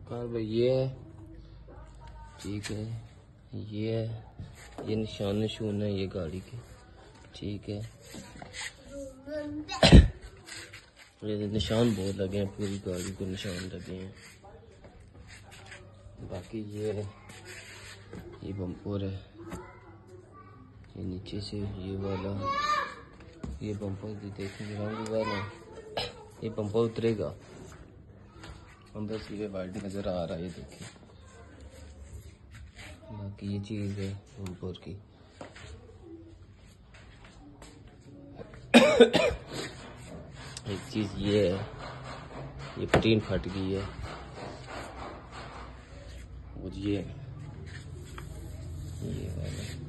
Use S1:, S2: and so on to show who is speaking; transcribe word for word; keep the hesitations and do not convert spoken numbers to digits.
S1: Car भाई ये है, ठीक है, ये है, ये निशान निशून है ये गाड़ी के, ठीक है। ये निशान बहुत लगे हैं, पूरी गाड़ी को निशान लगे हैं। बाकी ये ये बम्पर है, ये नीचे से ये वाला, ये बम्पर भी देखेंगे रंग वाला, ये बम्पर उतरेगा, अंदर सीधे वाइट नजर आ रहा है, ये देखिए। बाकी ये चीज है बम्पर की। एक चीज ये है, ये पटीन फट गई है, और ये ये वाला